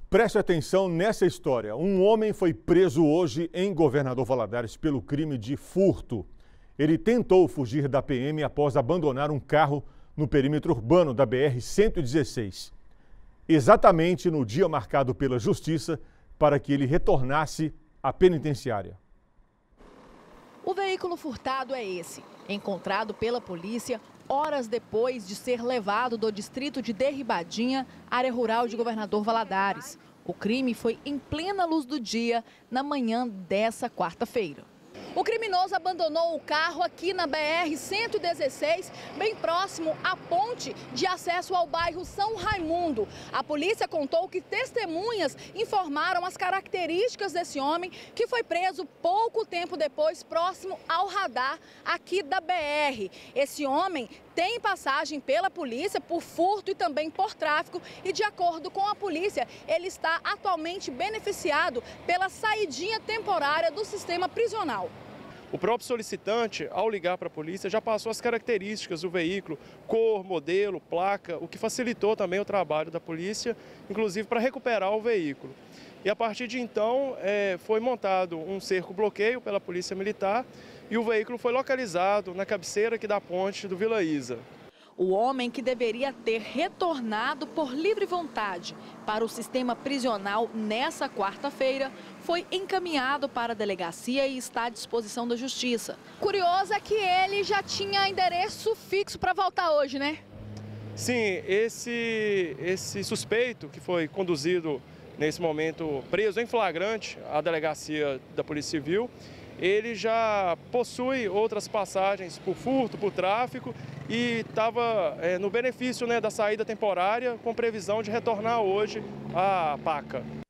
Preste atenção nessa história. Um homem foi preso hoje em Governador Valadares pelo crime de furto. Ele tentou fugir da PM após abandonar um carro no perímetro urbano da BR-116. Exatamente no dia marcado pela Justiça para que ele retornasse à penitenciária. O veículo furtado é esse, encontrado pela polícia horas depois de ser levado do distrito de Derribadinha, área rural de Governador Valadares. O crime foi em plena luz do dia, na manhã dessa quarta-feira. O criminoso abandonou o carro aqui na BR-116, bem próximo à ponte de acesso ao bairro São Raimundo. A polícia contou que testemunhas informaram as características desse homem, que foi preso pouco tempo depois, próximo ao radar aqui da BR. Esse homem tem passagem pela polícia por furto e também por tráfico e, de acordo com a polícia, ele está atualmente beneficiado pela saidinha temporária do sistema prisional. O próprio solicitante, ao ligar para a polícia, já passou as características do veículo, cor, modelo, placa, o que facilitou também o trabalho da polícia, inclusive para recuperar o veículo. E a partir de então foi montado um cerco-bloqueio pela Polícia Militar e o veículo foi localizado na cabeceira aqui da ponte do Vila Isa. O homem, que deveria ter retornado por livre vontade para o sistema prisional nessa quarta-feira, foi encaminhado para a delegacia e está à disposição da Justiça. Curioso é que ele já tinha endereço fixo para voltar hoje, né? Sim, esse suspeito que foi conduzido nesse momento preso em flagrante à delegacia da Polícia Civil, ele já possui outras passagens por furto, por tráfico e estava no benefício da saída temporária com previsão de retornar hoje à PACA.